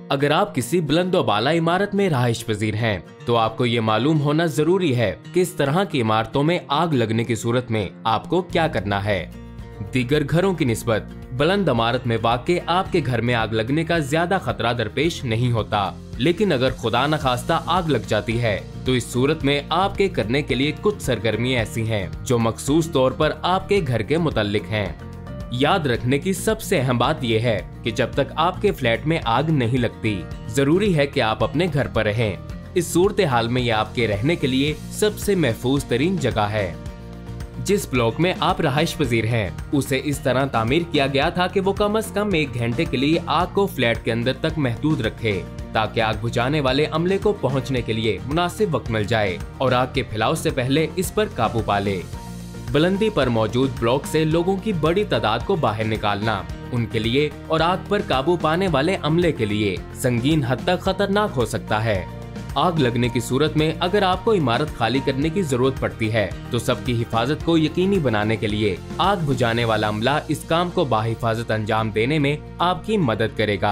अगर आप किसी बुलंद व बाला इमारत में रहायश पजीर हैं, तो आपको ये मालूम होना जरूरी है कि इस तरह की इमारतों में आग लगने की सूरत में आपको क्या करना है। दीगर घरों की निस्बत बुलंद इमारत में वाक़े आपके घर में आग लगने का ज्यादा खतरा दरपेश नहीं होता, लेकिन अगर खुदा न खास्ता आग लग जाती है तो इस सूरत में आपके करने के लिए कुछ सरगर्मियां ऐसी हैं जो मखसूस तौर पर आपके घर के मुतल्लिक हैं। याद रखने की सबसे अहम बात यह है कि जब तक आपके फ्लैट में आग नहीं लगती, जरूरी है कि आप अपने घर पर रहें। इस सूरत हाल में यह आपके रहने के लिए सबसे महफूज तरीन जगह है। जिस ब्लॉक में आप रहायश पजीर हैं, उसे इस तरह तामीर किया गया था कि वो कम से कम 1 घंटे के लिए आग को फ्लैट के अंदर तक महदूद रखे, ताकि आग बुझाने वाले अमले को पहुंचने के लिए मुनासिब वक्त मिल जाए और आग के फैलाव से पहले इस पर काबू पा ले। बुलंदी पर मौजूद ब्लॉक से लोगों की बड़ी तादाद को बाहर निकालना उनके लिए और आग पर काबू पाने वाले अमले के लिए संगीन हद तक खतरनाक हो सकता है। आग लगने की सूरत में अगर आपको इमारत खाली करने की जरूरत पड़ती है, तो सबकी हिफाजत को यकीनी बनाने के लिए आग बुझाने वाला अमला इस काम को बाहिफाजत अंजाम देने में आपकी मदद करेगा।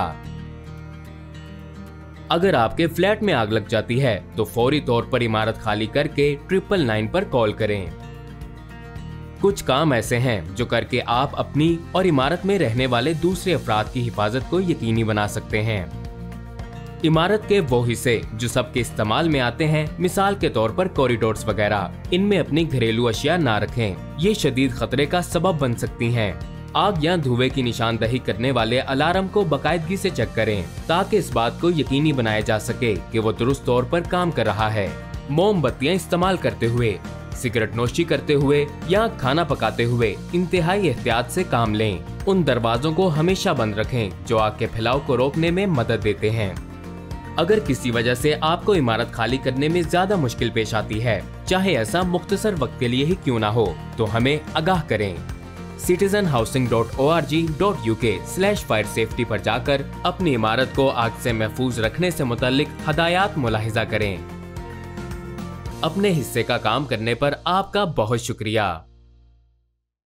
अगर आपके फ्लैट में आग लग जाती है, तो फौरी तौर पर इमारत खाली करके 999 पर कॉल करें। कुछ काम ऐसे हैं जो करके आप अपनी और इमारत में रहने वाले दूसरे अफराद की हिफाजत को यकीनी बना सकते हैं। इमारत के वो हिस्से जो सबके इस्तेमाल में आते हैं, मिसाल के तौर पर कॉरिडोर्स वगैरह, इनमें अपनी घरेलू अशिया ना रखें। ये शदीद खतरे का सबब बन सकती हैं। आग या धुएं की निशानदही करने वाले अलार्म को बाकायदगी से चेक करें, ताकि इस बात को यकीनी बनाया जा सके कि वो दुरुस्त तौर पर काम कर रहा है। मोमबत्तियां इस्तेमाल करते हुए, सिगरेट नोशी करते हुए या खाना पकाते हुए इंतहाई एहतियात से काम लें। उन दरवाजों को हमेशा बंद रखें जो आग के फैलाव को रोकने में मदद देते हैं। अगर किसी वजह से आपको इमारत खाली करने में ज्यादा मुश्किल पेश आती है, चाहे ऐसा मुख्तसर वक्त के लिए ही क्यों ना हो, तो हमें आगाह करें। citizenhousing.org.uk/fire safety पर जाकर अपनी इमारत को आग से महफूज रखने से मुताल्लिक हदायत मुलाहिजा करें। अपने हिस्से का काम करने पर आपका बहुत शुक्रिया।